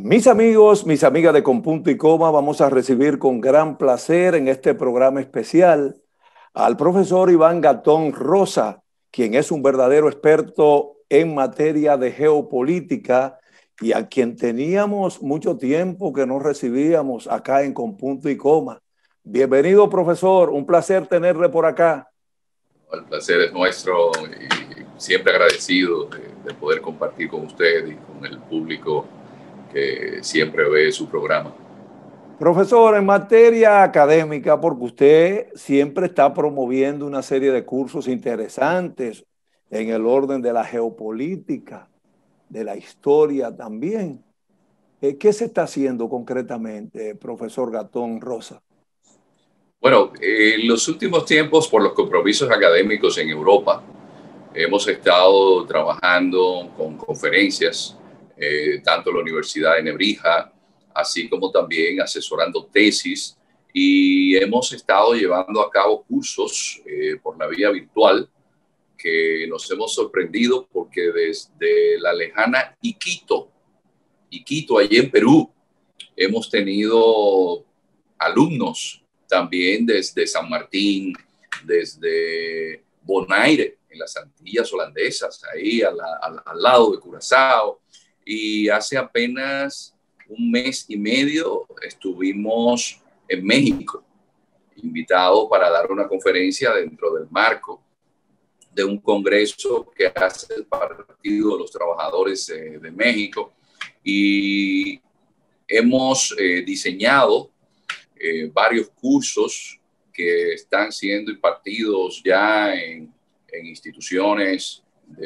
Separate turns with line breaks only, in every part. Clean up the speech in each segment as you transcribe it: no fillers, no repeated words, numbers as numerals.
Mis amigos, mis amigas de Con Punto y Coma, vamos a recibir con gran placer en este programa especial al profesor Iván Gatón Rosa, quien es un verdadero experto en materia de geopolítica y a quien teníamos mucho tiempo que no recibíamos acá en Con Punto y Coma. Bienvenido, profesor, un placer tenerle por acá.
El placer es nuestro y siempre agradecido de poder compartir con usted y con el público que siempre ve su programa.
Profesor, en materia académica, porque usted siempre está promoviendo una serie de cursos interesantes en el orden de la geopolítica, de la historia también. ¿Qué se está haciendo concretamente, profesor Gatón Rosa?
Bueno, en los últimos tiempos, por los compromisos académicos en Europa, hemos estado trabajando con conferencias, tanto en la Universidad de Nebrija, así como también asesorando tesis, y hemos estado llevando a cabo cursos por la vía virtual que nos hemos sorprendido porque desde la lejana Iquitos, allí en Perú, hemos tenido alumnos también desde San Martín, desde Bonaire, en las Antillas holandesas, ahí al lado de Curazao. Y hace apenas un mes y medio estuvimos en México, invitados para dar una conferencia dentro del marco de un congreso que hace el Partido de los Trabajadores de México. Y hemos diseñado varios cursos que están siendo impartidos ya en instituciones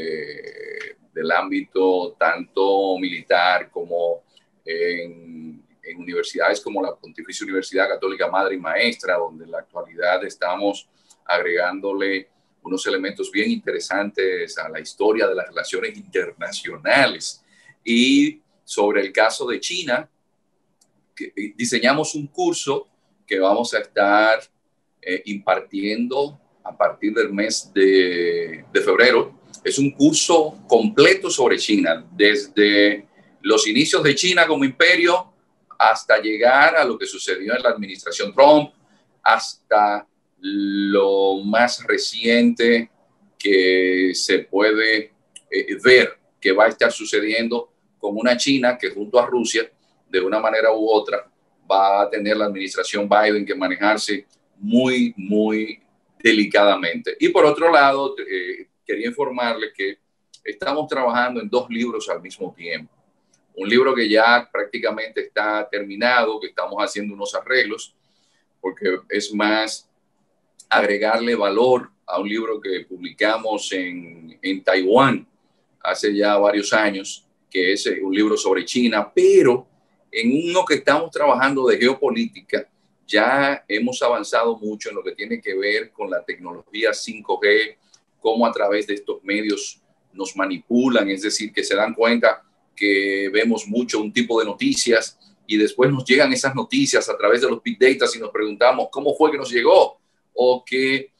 del ámbito tanto militar como en universidades como la Pontificia Universidad Católica Madre y Maestra, donde en la actualidad estamos agregándole unos elementos bien interesantes a la historia de las relaciones internacionales. Y sobre el caso de China, diseñamos un curso que vamos a estar impartiendo a partir del mes de febrero. Es un curso completo sobre China, desde los inicios de China como imperio hasta llegar a lo que sucedió en la administración Trump, hasta lo más reciente que se puede ver que va a estar sucediendo con una China que junto a Rusia, de una manera u otra, va a tener la administración Biden que manejarse muy, muy delicadamente. Y por otro lado, quería informarle que estamos trabajando en 2 libros al mismo tiempo. Un libro que ya prácticamente está terminado, que estamos haciendo unos arreglos, porque es más agregarle valor a un libro que publicamos en Taiwán hace ya varios años, que es un libro sobre China, pero en uno que estamos trabajando de geopolítica, ya hemos avanzado mucho en lo que tiene que ver con la tecnología 5G, cómo a través de estos medios nos manipulan, es decir, que se dan cuenta que vemos mucho un tipo de noticias y después nos llegan esas noticias a través de los big data y nos preguntamos cómo fue que nos llegó, o que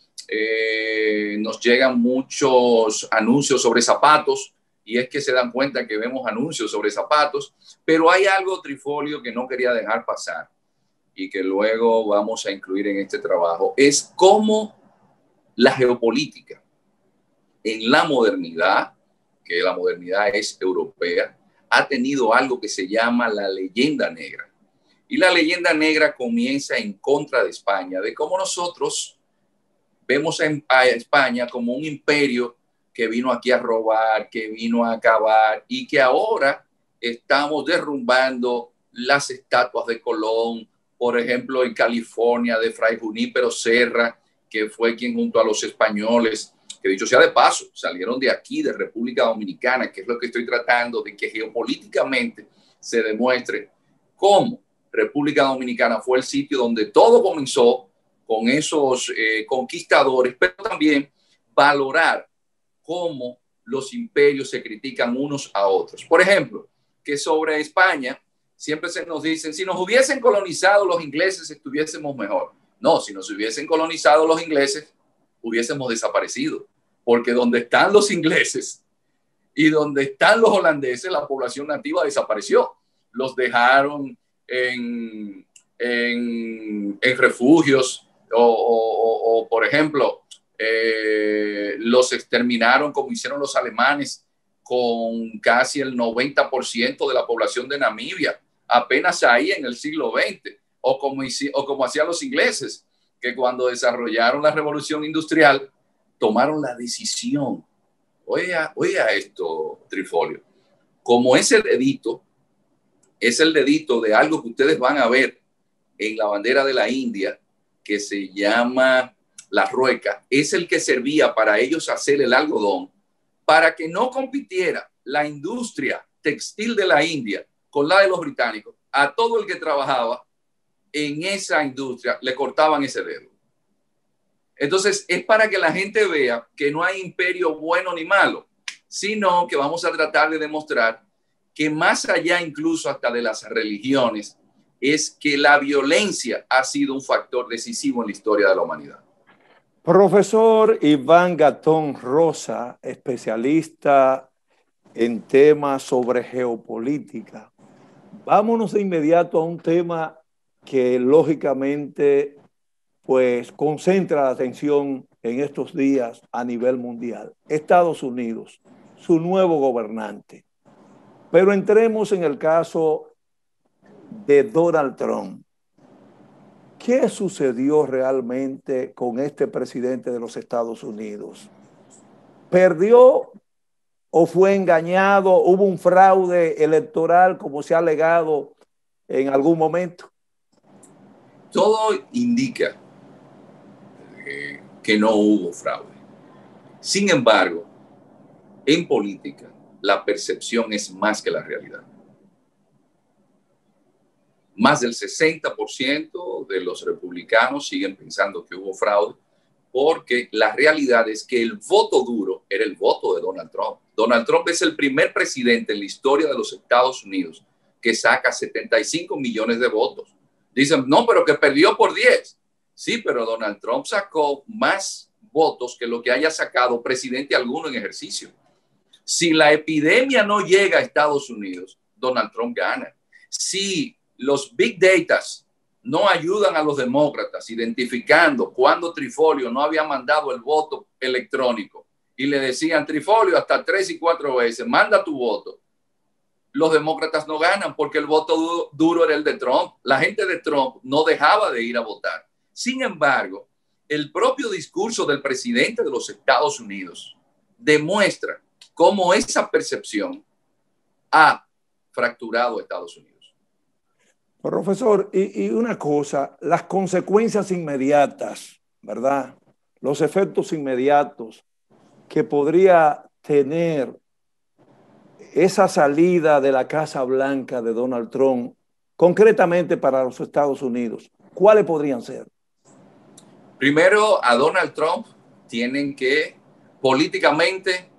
nos llegan muchos anuncios sobre zapatos y es que se dan cuenta que vemos anuncios sobre zapatos, pero hay algo, Trifolio, que no quería dejar pasar y que luego vamos a incluir en este trabajo, es cómo la geopolítica en la modernidad, que la modernidad es europea, ha tenido algo que se llama la leyenda negra. Y la leyenda negra comienza en contra de España, de cómo nosotros vemos a España como un imperio que vino aquí a robar, que vino a acabar y que ahora estamos derrumbando las estatuas de Colón, por ejemplo, en California, de Fray Junípero Serra, que fue quien junto a los españoles, que dicho sea de paso, salieron de aquí, de República Dominicana, que es lo que estoy tratando de que geopolíticamente se demuestre cómo República Dominicana fue el sitio donde todo comenzó con esos conquistadores, pero también valorar cómo los imperios se critican unos a otros. Por ejemplo, que sobre España siempre se nos dicen, si nos hubiesen colonizado los ingleses estuviésemos mejor. No, si nos hubiesen colonizado los ingleses hubiésemos desaparecido, porque donde están los ingleses y donde están los holandeses, la población nativa desapareció. los dejaron en refugios o por ejemplo, los exterminaron como hicieron los alemanes con casi el 90% de la población de Namibia, apenas ahí en el siglo XX, o como hacían los ingleses, que cuando desarrollaron la revolución industrial, tomaron la decisión. Oiga esto, Trifolio, como ese dedito es el dedito de algo que ustedes van a ver en la bandera de la India, que se llama la rueca, es el que servía para ellos hacer el algodón, para que no compitiera la industria textil de la India con la de los británicos. A todo el que trabajaba en esa industria le cortaban ese dedo. Entonces, es para que la gente vea que no hay imperio bueno ni malo, sino que vamos a tratar de demostrar que más allá incluso hasta de las religiones, es que la violencia ha sido un factor decisivo en la historia de la humanidad.
Profesor Iván Gatón Rosa, especialista en temas sobre geopolítica. Vámonos de inmediato a un tema que lógicamente pues concentra la atención en estos días a nivel mundial. Estados Unidos, su nuevo gobernante. Pero entremos en el caso de Donald Trump. ¿Qué sucedió realmente con este presidente de los Estados Unidos? ¿Perdió o fue engañado? ¿Hubo un fraude electoral como se ha alegado en algún momento?
Todo indica que no hubo fraude. Sin embargo, en política, la percepción es más que la realidad. Más del 60% de los republicanos siguen pensando que hubo fraude, porque la realidad es que el voto duro era el voto de Donald Trump. Donald Trump es el primer presidente en la historia de los Estados Unidos que saca 75 millones de votos. Dicen, no, pero que perdió por 10. Sí, pero Donald Trump sacó más votos que lo que haya sacado presidente alguno en ejercicio. Si la epidemia no llega a Estados Unidos, Donald Trump gana. Si los big data no ayudan a los demócratas identificando cuando Trifolio no había mandado el voto electrónico y le decían, Trifolio, hasta 3 y 4 veces, manda tu voto, los demócratas no ganan porque el voto duro era el de Trump. La gente de Trump no dejaba de ir a votar. Sin embargo, el propio discurso del presidente de los Estados Unidos demuestra cómo esa percepción ha fracturado a Estados Unidos.
Profesor, y una cosa, las consecuencias inmediatas, ¿verdad? Los efectos inmediatos que podría tener esa salida de la Casa Blanca de Donald Trump, concretamente para los Estados Unidos, ¿cuáles podrían ser?
Primero, a Donald Trump tienen que políticamente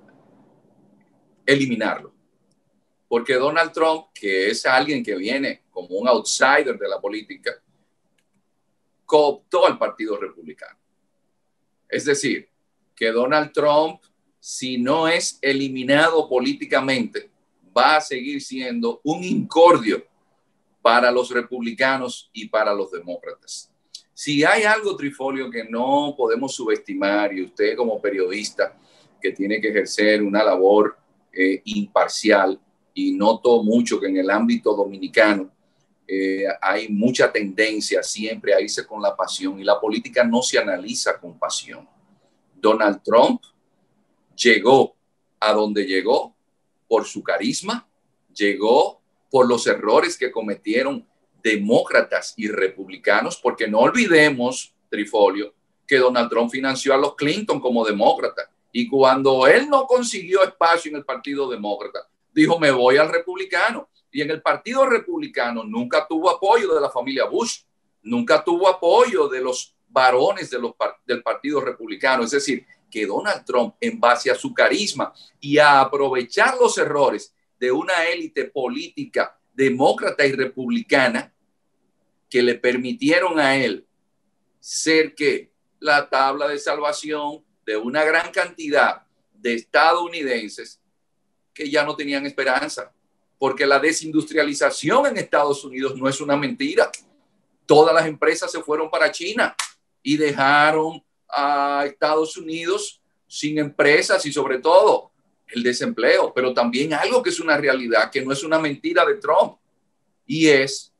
eliminarlo. Porque Donald Trump, que es alguien que viene como un outsider de la política, cooptó al Partido Republicano. Es decir, que Donald Trump, si no es eliminado políticamente, va a seguir siendo un incordio para los republicanos y para los demócratas. Si hay algo, Trifolio, que no podemos subestimar, y usted como periodista que tiene que ejercer una labor imparcial, y noto mucho que en el ámbito dominicano hay mucha tendencia siempre a irse con la pasión, y la política no se analiza con pasión. Donald Trump llegó a donde llegó por su carisma, llegó por los errores que cometieron demócratas y republicanos, porque no olvidemos, Trifolio, que Donald Trump financió a los Clinton como demócrata, y cuando él no consiguió espacio en el Partido Demócrata, dijo, me voy al republicano. Y en el Partido Republicano nunca tuvo apoyo de la familia Bush, nunca tuvo apoyo de los varones del Partido Republicano. Es decir, que Donald Trump, en base a su carisma y a aprovechar los errores de una élite política demócrata y republicana, que le permitieron a él ser que la tabla de salvación de una gran cantidad de estadounidenses que ya no tenían esperanza. porque la desindustrialización en Estados Unidos no es una mentira. Todas las empresas se fueron para China y dejaron a Estados Unidos sin empresas y sobre todo el desempleo, pero también algo que es una realidad, que no es una mentira de Trump, y es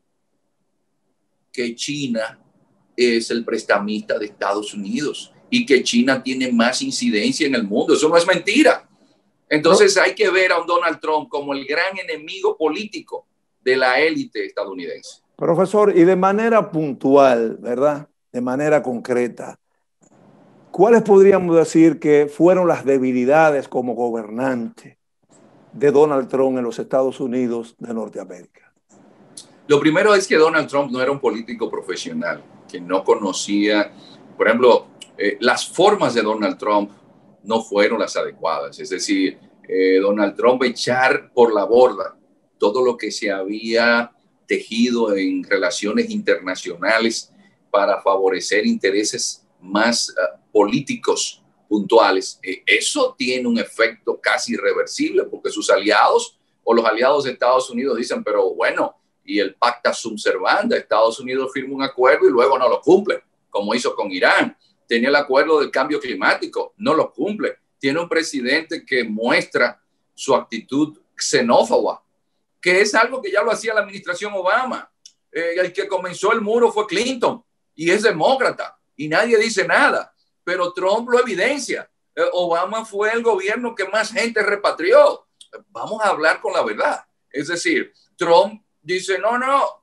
que China es el prestamista de Estados Unidos y que China tiene más incidencia en el mundo. Eso no es mentira. Entonces hay que ver a un Donald Trump como el gran enemigo político de la élite estadounidense.
Profesor, y de manera puntual, ¿verdad? De manera concreta, ¿cuáles podríamos decir que fueron las debilidades como gobernante de Donald Trump en los Estados Unidos de Norteamérica?
Lo primero es que Donald Trump no era un político profesional, que no conocía, por ejemplo, las formas de Donald Trump no fueron las adecuadas. Es decir, Donald Trump echar por la borda todo lo que se había tejido en relaciones internacionales para favorecer intereses más políticos puntuales. Eso tiene un efecto casi irreversible porque sus aliados o los aliados de Estados Unidos dicen, pero bueno, y el pacta sunt servanda, Estados Unidos firma un acuerdo y luego no lo cumple, como hizo con Irán. Tenía el acuerdo del cambio climático, no lo cumple. Tiene un presidente que muestra su actitud xenófoba, que es algo que ya lo hacía la administración Obama. El que comenzó el muro fue Clinton y es demócrata y nadie dice nada, pero Trump lo evidencia. Obama fue el gobierno que más gente repatrió. Vamos a hablar con la verdad. Es decir, Trump dice, no,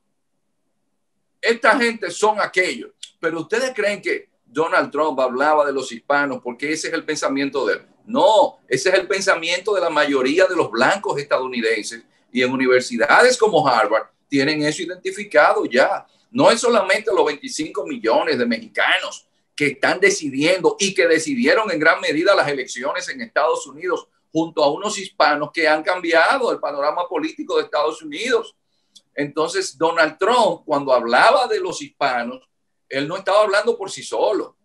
esta gente son aquellos. Pero ustedes creen que Donald Trump hablaba de los hispanos porque ese es el pensamiento de él. No, ese es el pensamiento de la mayoría de los blancos estadounidenses y en universidades como Harvard tienen eso identificado ya. No es solamente los 25 millones de mexicanos que están decidiendo y que decidieron en gran medida las elecciones en Estados Unidos junto a unos hispanos que han cambiado el panorama político de Estados Unidos. Entonces, Donald Trump, cuando hablaba de los hispanos, él no estaba hablando por sí solo.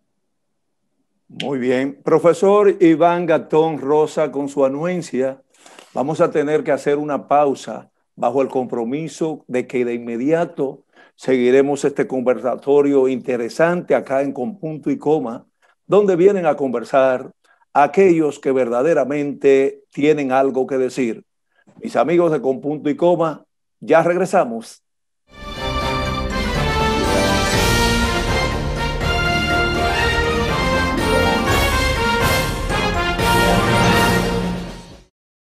Muy bien. Profesor Iván Gatón Rosa, con su anuencia, vamos a tener que hacer una pausa bajo el compromiso de que de inmediato seguiremos este conversatorio interesante acá en Con Punto y Coma, donde vienen a conversar aquellos que verdaderamente tienen algo que decir. Mis amigos de Con Punto y Coma, ya regresamos.